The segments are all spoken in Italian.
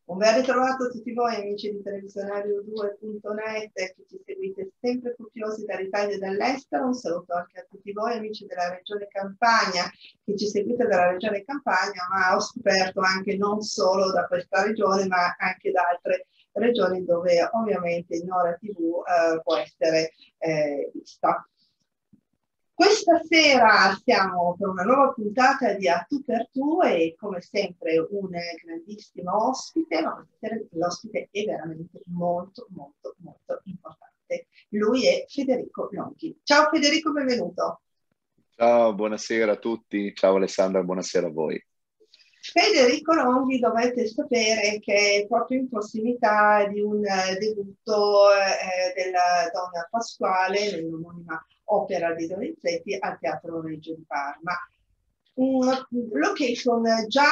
Un ben ritrovato a tutti voi amici di televisionario2.net che ci seguite sempre curiosi dall'Italia e dall'estero. Un saluto anche a tutti voi amici della regione Campania che ci seguite dalla regione Campania, ma ho scoperto anche non solo da questa regione ma anche da altre regioni dove ovviamente Nora TV può essere vista. Questa sera siamo per una nuova puntata di A Tu per Tu e come sempre un grandissimo ospite, ma questa sera l'ospite è veramente molto importante. Lui è Federico Longhi. Ciao Federico, benvenuto. Ciao, buonasera a tutti. Ciao Alessandra, buonasera a voi. Federico Longhi dovete sapere che è proprio in prossimità di un debutto della Donna Pasquale nell'omonima opera di Donizetti al Teatro Regio di Parma. Una location è già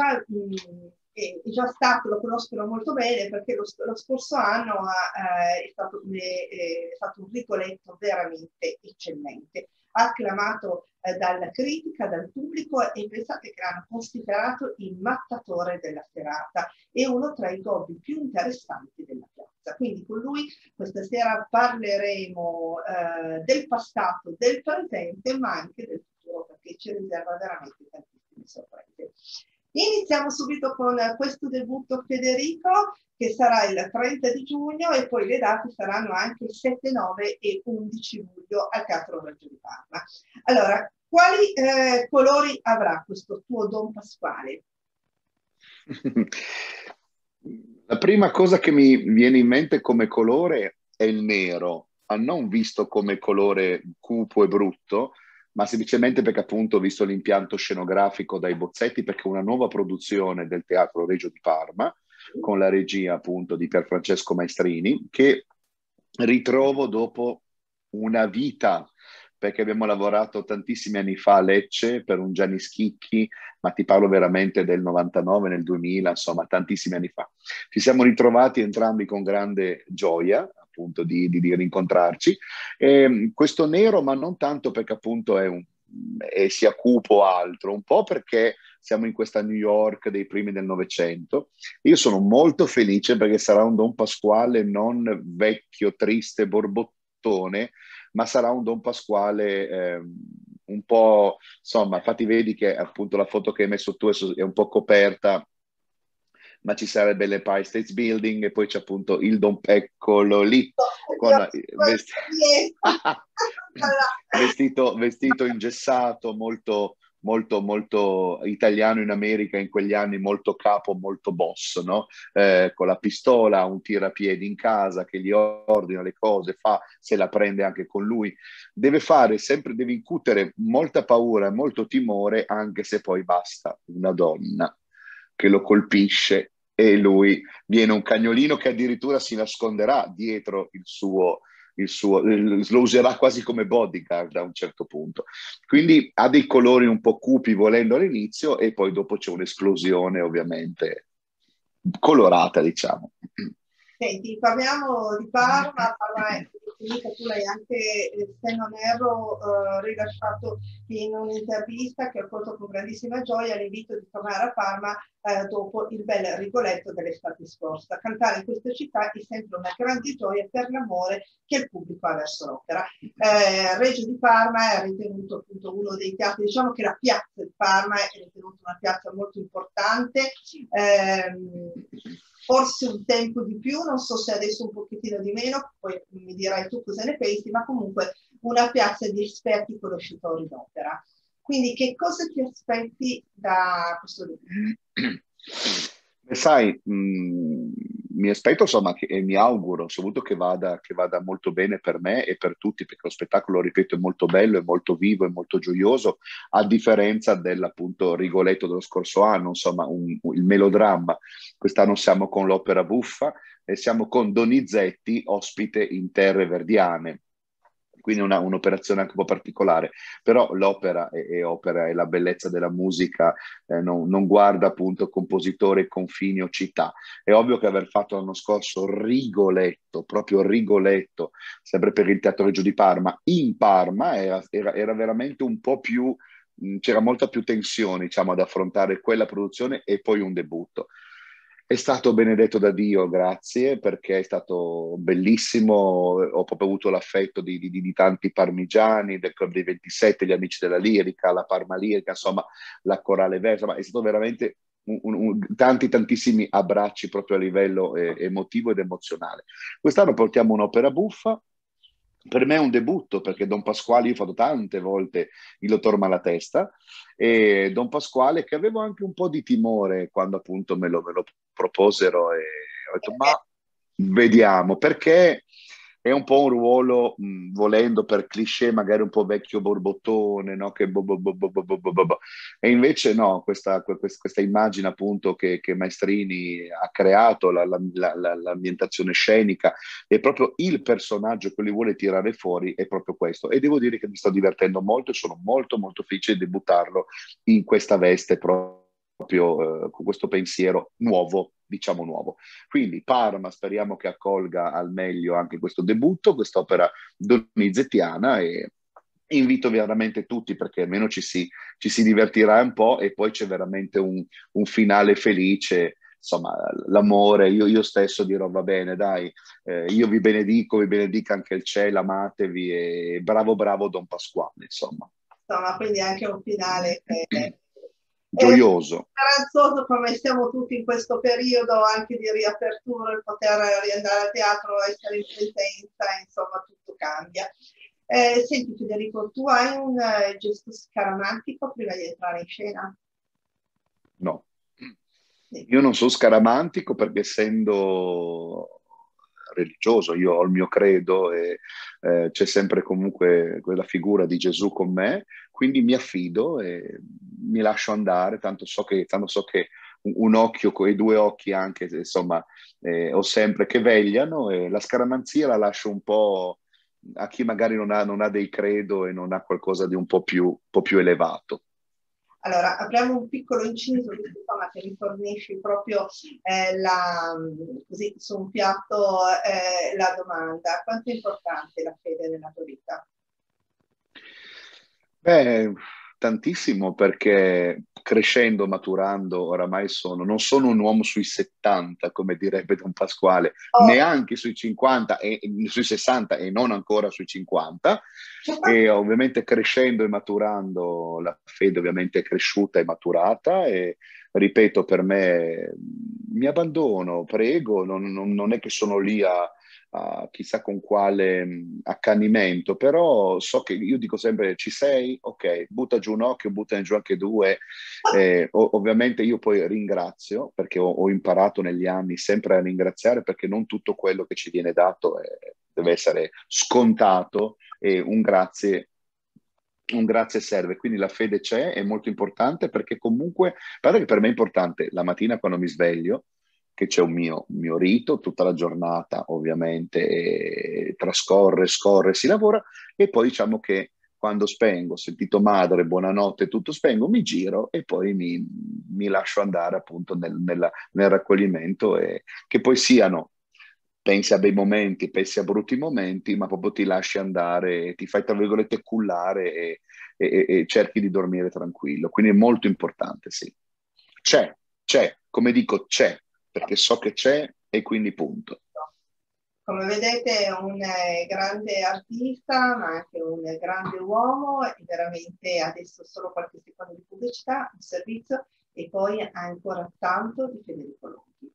stato, lo conoscono molto bene perché lo scorso anno è stato un Rigoletto veramente eccellente, acclamato dalla critica, dal pubblico, e pensate che l'hanno considerato il mattatore della serata e uno tra i gobbi più interessanti della piazza. Quindi con lui questa sera parleremo del passato, del presente, ma anche del futuro, perché ci riserva veramente tantissime sorprese. Iniziamo subito con questo debutto, Federico, che sarà il 30 di giugno e poi le date saranno anche il 7, 9 e 11 luglio al Teatro Regio di Parma. Allora, quali colori avrà questo tuo Don Pasquale? La prima cosa che mi viene in mente come colore è il nero, non visto come colore cupo e brutto, ma semplicemente perché appunto ho visto l'impianto scenografico dai bozzetti, perché è una nuova produzione del Teatro Regio di Parma, con la regia appunto di Pierfrancesco Maestrini, che ritrovo dopo una vita, perché abbiamo lavorato tantissimi anni fa a Lecce per un Gianni Schicchi, ma ti parlo veramente del 99, nel 2000, insomma tantissimi anni fa. Ci siamo ritrovati entrambi con grande gioia appunto di rincontrarci. Questo nero, ma non tanto perché appunto sia cupo o altro, un po' perché siamo in questa New York dei primi del Novecento. Io sono molto felice perché sarà un Don Pasquale non vecchio, triste, borbottone, ma sarà un Don Pasquale un po', insomma, infatti vedi che appunto la foto che hai messo tu è un po' coperta, ma ci sarebbe l'Empire State Building e poi c'è appunto il Don, eccolo lì, con vestito ingessato, molto italiano in America in quegli anni, molto capo, molto boss, no? Con la pistola, un tirapiedi in casa che gli ordina le cose, se la prende anche con lui. Deve incutere molta paura e molto timore, anche se poi basta una donna che lo colpisce e lui viene un cagnolino che addirittura si nasconderà dietro lo userà quasi come bodyguard a un certo punto. Quindi ha dei colori un po' cupi volendo all'inizio e poi dopo c'è un'esplosione ovviamente colorata, diciamo. Senti, parliamo di Parma, tu l'hai anche, se non erro, rilasciato in un'intervista che ho colto con grandissima gioia l'invito di tornare a Parma dopo il bel Rigoletto dell'estate scorsa. Cantare in questa città è sempre una grande gioia per l'amore che il pubblico ha verso l'opera. Regio di Parma è ritenuto appunto uno dei teatri, diciamo che la piazza di Parma è ritenuta una piazza molto importante, forse un tempo di più, non so se adesso un pochettino di meno, poi mi dirai tu cosa ne pensi, ma comunque una piazza di esperti conoscitori d'opera. Quindi che cosa ti aspetti da questo libro? Sai, mi aspetto insomma e mi auguro soprattutto che vada molto bene per me e per tutti, perché lo spettacolo, ripeto, è molto bello, è molto vivo, è molto gioioso, a differenza dell'appunto Rigoletto dello scorso anno, insomma il melodramma. Quest'anno siamo con l'opera buffa e siamo con Donizetti ospite in terre verdiane. Quindi un'operazione anche un po' particolare, però l'opera è opera e la bellezza della musica non guarda appunto compositore, confini o città. È ovvio che aver fatto l'anno scorso Rigoletto, proprio Rigoletto, sempre per il Teatro Regio di Parma, in Parma era veramente un po' più, c'era molta più tensione, diciamo, ad affrontare quella produzione e poi un debutto. È stato benedetto da Dio, grazie, perché è stato bellissimo. Ho proprio avuto l'affetto di tanti parmigiani, del Club dei 27, gli Amici della Lirica, la Parma Lirica, insomma, la Corale Versa. Ma è stato veramente tantissimi abbracci proprio a livello emotivo ed emozionale. Quest'anno portiamo un'opera buffa. Per me è un debutto, perché Don Pasquale, io ho fatto tante volte il Dottor Malatesta, e Don Pasquale, che avevo anche un po' di timore quando appunto me lo proposero, e ho detto ma vediamo, perché è un po' un ruolo, volendo per cliché, magari un po' vecchio borbottone, no? Che E invece no, questa immagine appunto che Maestrini ha creato, l'ambientazione scenica, è proprio il personaggio che lui vuole tirare fuori, è proprio questo. E devo dire che mi sto divertendo molto e sono molto molto felice di debuttarlo in questa veste con questo pensiero nuovo, diciamo nuovo. Quindi Parma speriamo che accolga al meglio anche questo debutto, quest'opera donizettiana, e invito veramente tutti, perché almeno ci si divertirà un po', e poi c'è veramente un finale felice. Insomma, l'amore, io stesso dirò va bene, dai, io vi benedica anche il cielo, amatevi, e bravo bravo Don Pasquale, insomma. Insomma, quindi anche un finale che gioioso. speranzoso, come siamo tutti in questo periodo anche di riapertura, il poter riandare al teatro, essere in presenza, insomma tutto cambia. Senti Federico, tu hai un gesto scaramantico prima di entrare in scena? No, Sì. Io non sono scaramantico, perché essendo religioso io ho il mio credo, e c'è sempre comunque quella figura di Gesù con me, quindi mi affido e mi lascio andare, tanto so che un occhio e due occhi anche, insomma, ho sempre che vegliano, e la scaramanzia la lascio un po' a chi magari non ha dei credo e non ha qualcosa di un po' più elevato. Allora, apriamo un piccolo inciso, insomma, che rifornisci proprio così, su un piatto la domanda. Quanto è importante la fede nella tua vita? Beh, tantissimo, perché crescendo, maturando, oramai non sono un uomo sui 70, come direbbe Don Pasquale, neanche sui 50 e sui 60, e non ancora sui 50. E ovviamente crescendo e maturando, la fede ovviamente è cresciuta e maturata, e ripeto, per me mi abbandono, prego, non è che sono lì a chissà con quale accanimento, però so che io dico sempre: ci sei? Ok, butta giù un occhio, buttane giù anche due. Ovviamente io poi ringrazio, perché ho imparato negli anni sempre a ringraziare, perché non tutto quello che ci viene dato deve essere scontato, e un grazie serve. Quindi la fede c'è, è molto importante, perché comunque, guarda che per me è importante la mattina quando mi sveglio, che c'è un mio rito, tutta la giornata ovviamente trascorre, scorre, si lavora, e poi diciamo che quando spengo, ho sentito madre, buonanotte, tutto spengo, mi giro e poi mi lascio andare appunto nel raccoglimento, e che poi siano, pensi a bei momenti, pensi a brutti momenti, ma proprio ti lasci andare, ti fai tra virgolette cullare, e cerchi di dormire tranquillo. Quindi è molto importante, sì. C'è, come dico, c'è, perché so che c'è, e quindi punto. Come vedete è un grande artista, ma anche un grande uomo, e veramente adesso solo qualche secondo di pubblicità, un servizio, e poi ancora tanto di Federico Longhi.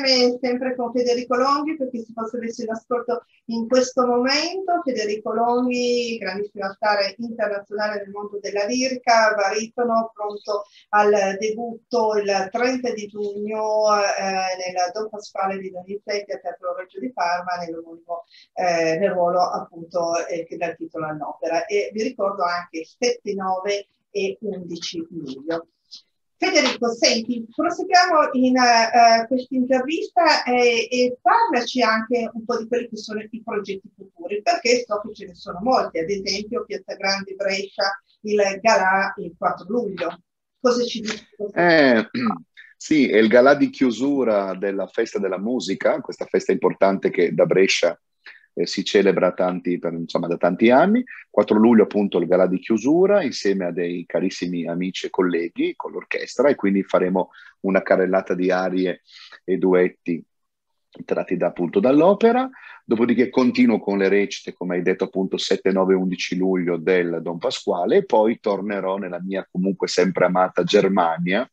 insieme sempre con Federico Longhi, perché si fosse messo in ascolto in questo momento. Federico Longhi, grandissimo star internazionale nel mondo della lirica, baritono, pronto al debutto il 30 di giugno nel Don Pasquale di Donizetti a Teatro Regio di Parma, nel ruolo appunto che dà il titolo all'opera. E vi ricordo anche 7, 9 e 11 luglio. Federico, senti, proseguiamo in questa intervista e parlaci anche un po' di quelli che sono i progetti futuri, perché so che ce ne sono molti, ad esempio Piazza Grande Brescia, il Galà il 4 luglio. Cosa ci dici? Sì, è il galà di chiusura della Festa della Musica, questa festa importante che da Brescia si celebra da tanti anni. 4 luglio appunto il galà di chiusura insieme a dei carissimi amici e colleghi con l'orchestra, e quindi faremo una carrellata di arie e duetti tratti appunto dall'opera. Dopodiché continuo con le recite, come hai detto appunto 7, 9, 11 luglio del Don Pasquale, e poi tornerò nella mia comunque sempre amata Germania.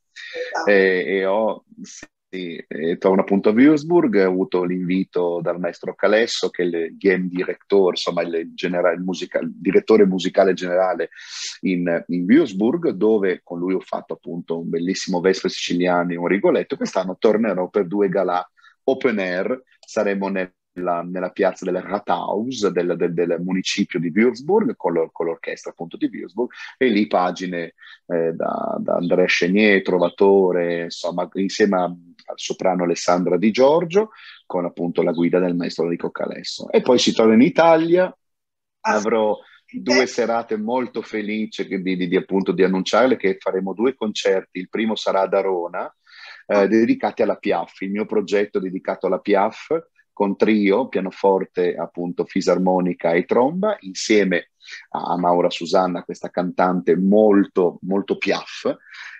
Torno appunto a Würzburg. Ho avuto l'invito dal maestro Calesso, che è il game director, insomma il direttore musicale generale in Würzburg, dove con lui ho fatto appunto un bellissimo Vespe Siciliane e un Rigoletto. Quest'anno tornerò per 2 galà open air. Saremo nella piazza del Rathaus del municipio di Würzburg con l'orchestra appunto di Würzburg, e lì pagine da Andrea Chenier, Trovatore, insomma, insieme al soprano Alessandra Di Giorgio, con appunto la guida del maestro Enrico Calesso. E poi si torna in Italia. Avrò 2 serate molto felici appunto di annunciarle, che faremo 2 concerti. Il primo sarà ad Arona, dedicati alla Piaf, il mio progetto dedicato alla Piaf, con trio, pianoforte, appunto, fisarmonica e tromba, insieme a Maura Susanna, questa cantante molto, molto Piaf,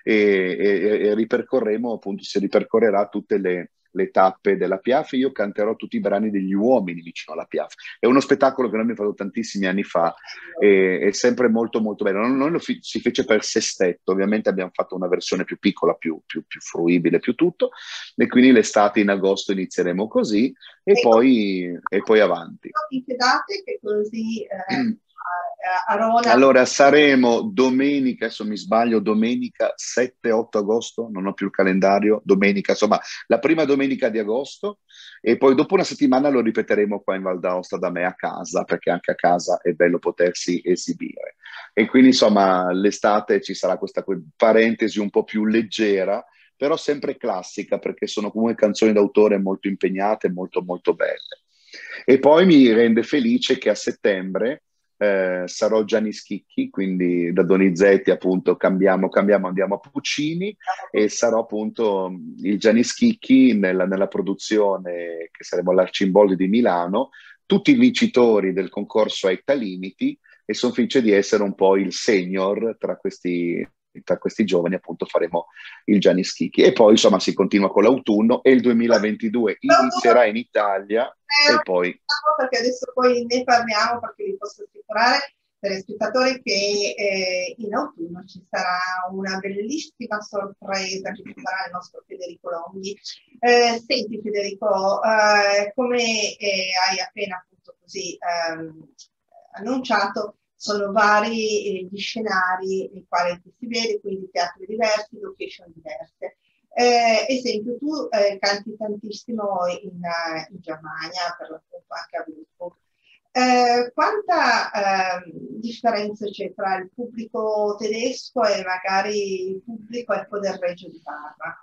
e ripercorreremo, appunto, si ripercorrerà tutte le tappe della Piaf. Io canterò tutti i brani degli uomini vicino alla Piaf. È uno spettacolo che noi abbiamo fatto tantissimi anni fa, è sempre molto molto bello. Non si fece per sestetto, ovviamente abbiamo fatto una versione più piccola, più fruibile, più tutto, e quindi l'estate in agosto inizieremo così e poi avanti. Che date che così Arona. Allora saremo domenica, adesso mi sbaglio, domenica 7-8 agosto, non ho più il calendario, domenica, insomma la prima domenica di agosto, e poi dopo una settimana lo ripeteremo qua in Val d'Aosta da me a casa, perché anche a casa è bello potersi esibire. E quindi insomma l'estate ci sarà questa parentesi un po' più leggera, però sempre classica, perché sono comunque canzoni d'autore molto impegnate, molto molto belle. E poi mi rende felice che a settembre sarò Gianni Schicchi, quindi da Donizetti appunto cambiamo, andiamo a Puccini, e sarò appunto il Gianni Schicchi nella produzione che saremo all'Arcimboldi di Milano, tutti i vincitori del concorso Aetta Limiti, e sono felice di essere un po' il senior tra questi giovani. Appunto faremo il Gianni Schicchi, e poi insomma si continua con l'autunno, e il 2022 inizierà in Italia e poi... Perché adesso poi ne parliamo, perché vi posso assicurare per gli spettatori che in autunno ci sarà una bellissima sorpresa che ci farà il nostro Federico Longhi. Senti Federico, come hai appena appunto così annunciato, sono vari gli scenari nei quali si vede, quindi teatri diversi, location diverse. Esempio, tu canti tantissimo in Germania, per l'appunto anche a Würzburg. Quanta differenza c'è tra il pubblico tedesco e magari il pubblico, ecco, del Regio di Parma?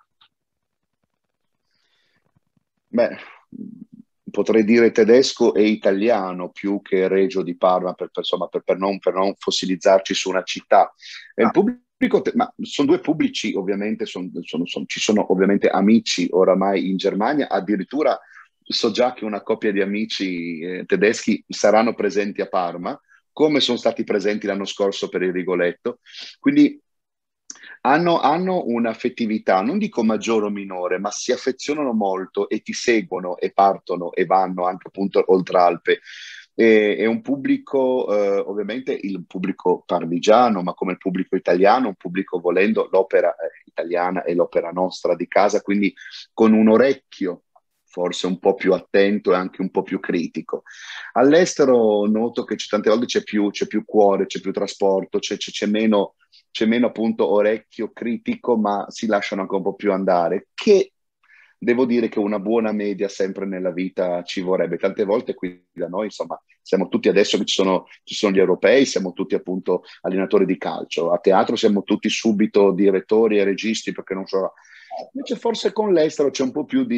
Beh, potrei dire tedesco e italiano più che Regio di Parma, per non fossilizzarci su una città. Il pubblico, ma sono 2 pubblici, ovviamente, ci sono ovviamente amici oramai in Germania, addirittura so già che una coppia di amici tedeschi saranno presenti a Parma, come sono stati presenti l'anno scorso per il Rigoletto, quindi hanno un'affettività, non dico maggiore o minore, ma si affezionano molto e ti seguono e partono e vanno anche appunto oltre Alpe. È un pubblico, ovviamente il pubblico parmigiano, ma come il pubblico italiano, un pubblico volendo l'opera italiana e l'opera nostra di casa, quindi con un orecchio forse un po' più attento e anche un po' più critico. All'estero noto che tante volte c'è più cuore, c'è più trasporto, c'è meno appunto orecchio critico, ma si lasciano anche un po' più andare, che devo dire che una buona media sempre nella vita ci vorrebbe. Tante volte qui da noi, insomma, siamo tutti adesso che ci sono gli europei, siamo tutti appunto allenatori di calcio. A teatro siamo tutti subito direttori e registi, perché non so. Invece forse con l'estero c'è un po' più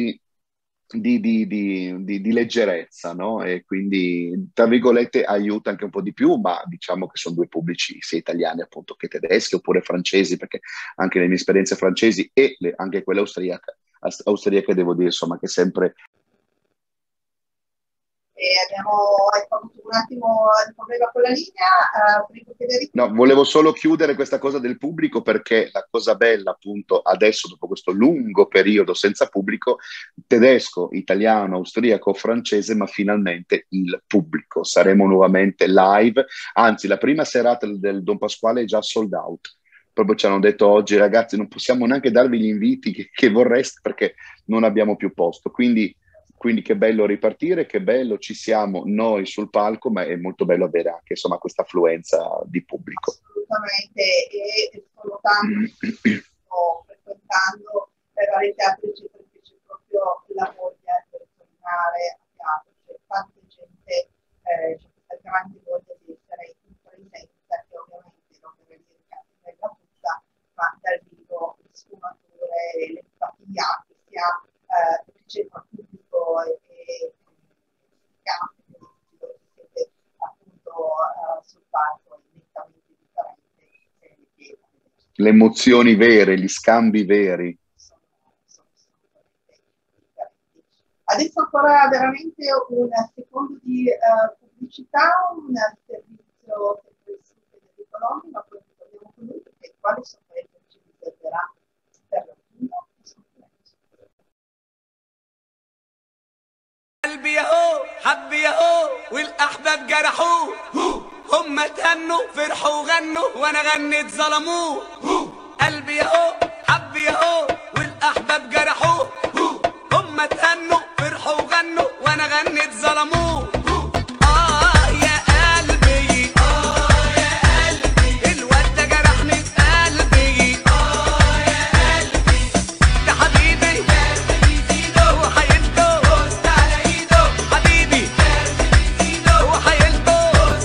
di leggerezza, no? E quindi, tra virgolette, aiuta anche un po' di più, ma diciamo che sono due pubblici, sia italiani appunto che tedeschi, oppure francesi, perché anche le mie esperienze francesi e anche quelle austriache devo dire, insomma, che sempre. Hai avuto un attimo di problema con la linea, prego Federico. No, volevo solo chiudere questa cosa del pubblico, perché la cosa bella appunto adesso, dopo questo lungo periodo senza pubblico, tedesco, italiano, austriaco, francese, ma finalmente il pubblico. Saremo nuovamente live, anzi la prima serata del Don Pasquale è già sold out. Proprio ci hanno detto oggi: ragazzi, non possiamo neanche darvi gli inviti che vorreste, perché non abbiamo più posto. Quindi che bello ripartire, che bello ci siamo noi sul palco, ma è molto bello avere anche insomma questa affluenza di pubblico. Assolutamente, e sto notando, sto frequentando vari teatri, eccetera, che c'è proprio la voglia di tornare a teatro, c'è tanta gente, c'è questa grande voglia di essere in presenza, che ovviamente non deve dire che la tutta, ma dal vivo, le sfumature, l'empatia che si ha, che c'è tra pubblico e siete appunto sul palco nettamente differente. Le emozioni vere, gli scambi veri. Sono assolutamente differenti. Adesso ancora veramente un secondo di pubblicità, un servizio sempre su Federico Loni, ma poi torniamo con lui, perché quale sorpresa ci riserverà per l'autunno. قلبي ياهو حب ياهو والاحباب جرحوه هم تهنوا فرحوا وغنوا وانا غنيت ظلموه قلبي ياهو حب ياهو والاحباب جرحوه هم تهنوا فرحوا وغنوا وانا غنيت ظلموه الواد ده جرحني في قلبي ده حبيبي وحيلته حبيبي وحيلته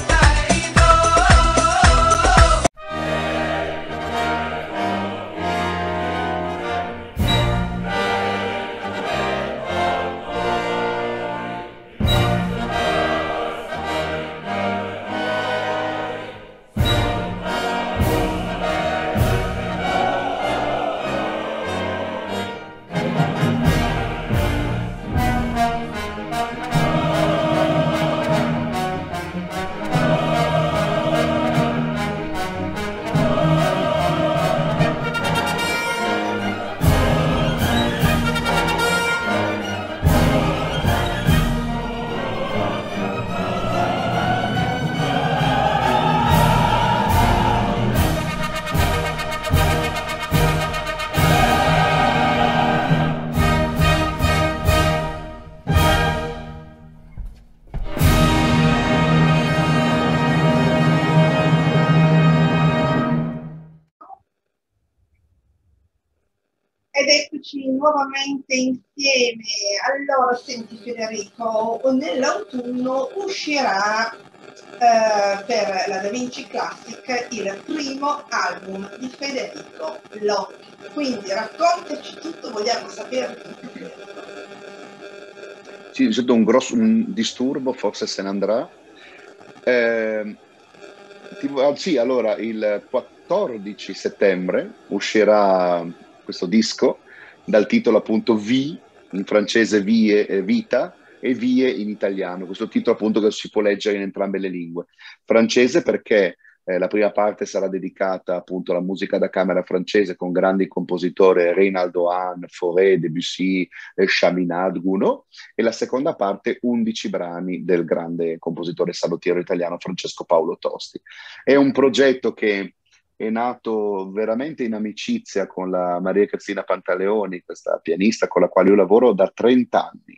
Ed eccoci nuovamente insieme. Allora, senti Federico, nell'autunno uscirà per la Da Vinci Classic il primo album di Federico Locchi. Quindi raccontaci tutto, vogliamo sapere tutto. Sì, è stato un disturbo, forse se ne andrà. Sì, allora il 14 settembre uscirà questo disco dal titolo appunto V, in francese vie, vita, e vie in italiano. Questo titolo appunto che si può leggere in entrambe le lingue. Francese perché la prima parte sarà dedicata appunto alla musica da camera francese con grandi compositori, Reynaldo Hahn, Fauré, Debussy, Chaminade, Gounod, e la seconda parte 11 brani del grande compositore salottiero italiano Francesco Paolo Tosti. È un progetto che è nato veramente in amicizia con la Maria Cristina Pantaleoni, questa pianista con la quale io lavoro da 30 anni,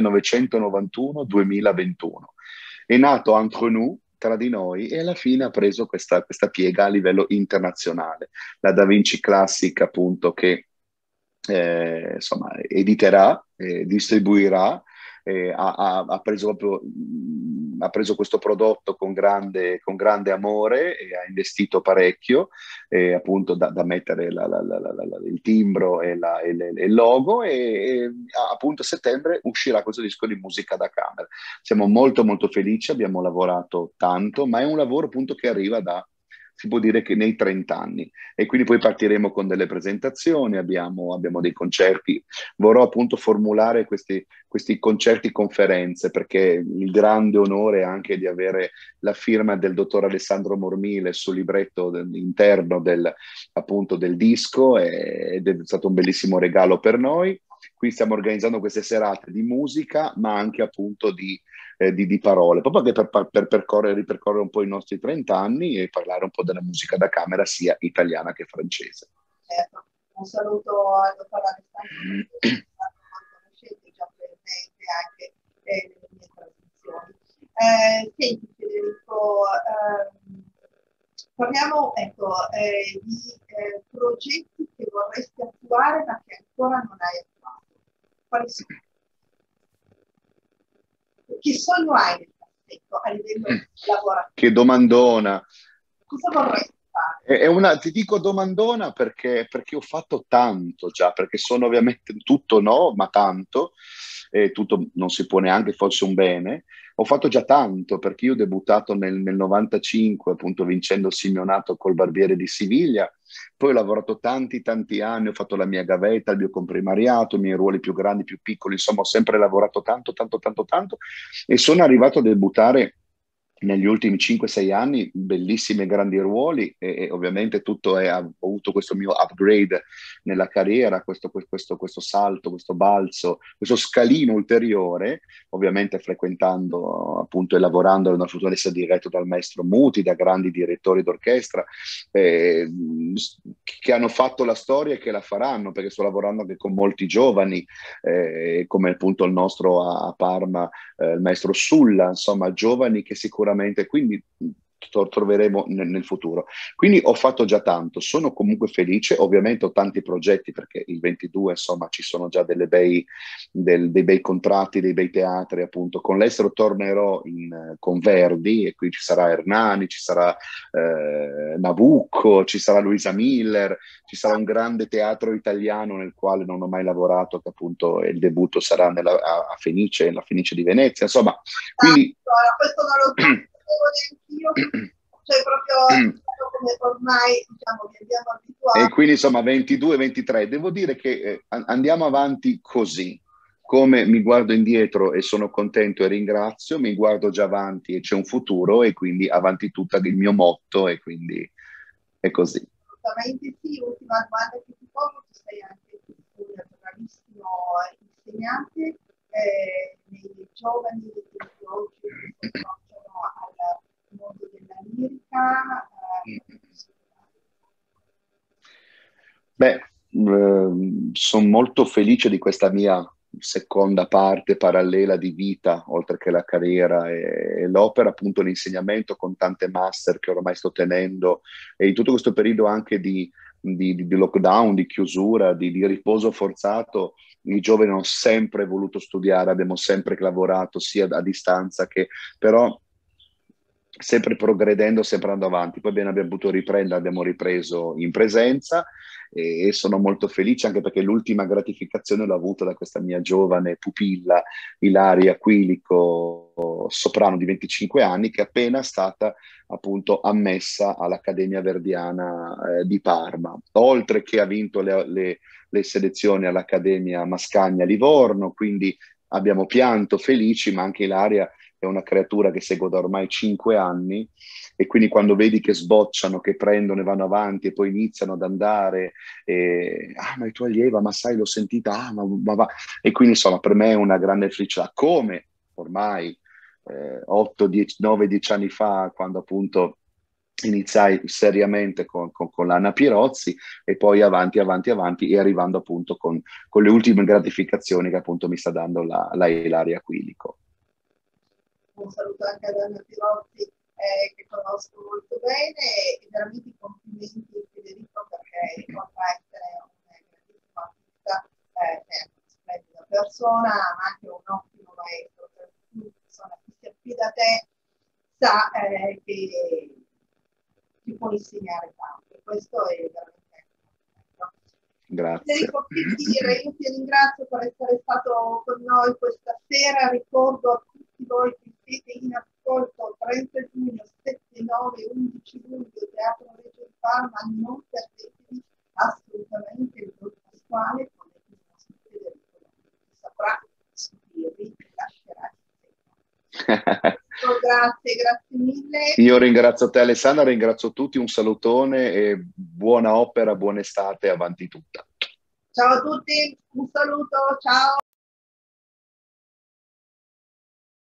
1991-2021. È nato entre nous, tra di noi, e alla fine ha preso questa piega a livello internazionale. La Da Vinci Classic, appunto, che insomma, editerà, distribuirà, ha preso proprio, ha preso questo prodotto con grande amore e ha investito parecchio, appunto da mettere il timbro e il logo, e appunto a settembre uscirà questo disco di musica da camera. Siamo molto molto felici, abbiamo lavorato tanto, ma è un lavoro appunto che arriva si può dire che nei 30 anni, e quindi poi partiremo con delle presentazioni, abbiamo dei concerti. Vorrò appunto formulare questi concerti conferenze, perché il grande onore anche di avere la firma del dottor Alessandro Mormile sul libretto interno appunto del disco, ed è stato un bellissimo regalo per noi. Qui stiamo organizzando queste serate di musica, ma anche appunto di parole, proprio anche per ripercorrere un po' i nostri 30 anni e parlare un po' della musica da camera, sia italiana che francese. Certo. Un saluto al dottor Alessandro, che è stato conoscente, già presente anche nelle mie trasmissioni. Senti Federico, parliamo di progetti che vorresti attuare ma che ancora non hai attuato. Quali sono? Che sogno hai nel cassetto a livello lavorativo? Che domandona! Cosa vorresti fare? Ti dico domandona perché ho fatto tanto già, perché sono ovviamente tutto no, ma tanto, e tutto non si può neanche fosse un bene. Ho fatto già tanto, perché io ho debuttato nel 95, appunto vincendo il Simeonato col Barbiere di Siviglia. Poi ho lavorato tanti anni, ho fatto la mia gavetta, il mio comprimariato, i miei ruoli più grandi, più piccoli, insomma ho sempre lavorato tanto, e sono arrivato a debuttare negli ultimi 5-6 anni bellissimi e grandi ruoli, e ovviamente ho avuto questo mio upgrade nella carriera, questo salto, questo balzo, questo scalino ulteriore, ovviamente frequentando appunto e lavorando nella Futuressa diretto dal maestro Muti, da grandi direttori d'orchestra che hanno fatto la storia e che la faranno, perché sto lavorando anche con molti giovani, come appunto il nostro a Parma, il maestro Sulla, insomma giovani che sicuramente quindi troveremo nel futuro. Quindi ho fatto già tanto, sono comunque felice, ovviamente ho tanti progetti, perché il 22 insomma ci sono già dei bei contratti, dei bei teatri, appunto con l'estero tornerò con Verdi, e qui ci sarà Hernani, ci sarà Nabucco, ci sarà Luisa Miller, ci sarà un grande teatro italiano nel quale non ho mai lavorato, che appunto il debutto sarà a Fenice, la Fenice di Venezia, insomma, quindi questo non lo sapevo neanch'io, cioè proprio come ormai diciamo che abbiamo abituato. E quindi insomma 22-23, devo dire che andiamo avanti così, come mi guardo indietro e sono contento e ringrazio, mi guardo già avanti e c'è un futuro, e quindi avanti tutta il mio motto, e quindi è così. Assolutamente sì. Ultima domanda che ti pongo: tu sei anche un bravissimo insegnante, nei giovani che oggi si approcciano al mondo della lirica. Sono molto felice di questa mia seconda parte parallela di vita, oltre che la carriera e l'opera, appunto l'insegnamento con tante master che ormai sto tenendo, e in tutto questo periodo anche di lockdown, di chiusura, di riposo forzato. I giovani hanno sempre voluto studiare, abbiamo sempre lavorato sia a distanza che però sempre progredendo, sempre andando avanti. Poi abbiamo potuto riprendere, abbiamo ripreso in presenza, e sono molto felice, anche perché l'ultima gratificazione l'ho avuta da questa mia giovane pupilla Ilaria Quilico, soprano di 25 anni, che è appena stata appunto ammessa all'Accademia Verdiana di Parma, oltre che ha vinto le selezioni all'Accademia Mascagna Livorno, quindi abbiamo pianto felici, ma anche Ilaria è una creatura che seguo da ormai 5 anni, e quindi quando vedi che sbocciano, che prendono e vanno avanti e poi iniziano ad andare, ma è tua allieva, ma sai, l'ho sentita, ma va. E quindi insomma per me è una grande felicità, come ormai 8, 10, 9, 10 anni fa, quando appunto iniziai seriamente con l'Anna Pirozzi e poi avanti e arrivando appunto con le ultime gratificazioni che appunto mi sta dando la Ilaria Quilico. Un saluto anche ad Anna Pirozzi, che conosco molto bene, e veramente i complimenti a Federico, perché ricorda essere un grandissimo artista, una splendida persona, ma anche un ottimo maestro, per cui insomma, chi si affida a te sa che ti può insegnare tanto, e questo è veramente bello. Grazie. Federico, che dire, io ti ringrazio per essere stato con noi questa sera, ricordo a tutti voi che siete in ascolto 30 giugno, 7, 9, 11 luglio, Teatro Regio di Parma, non perdetevi assolutamente il Don Pasquale con il nostro Federico, che saprà stupirvi e lascerà il Grazie mille. Io ringrazio te Alessandra, ringrazio tutti, un salutone e buona opera, buona estate, avanti tutta. Ciao a tutti, un saluto, ciao.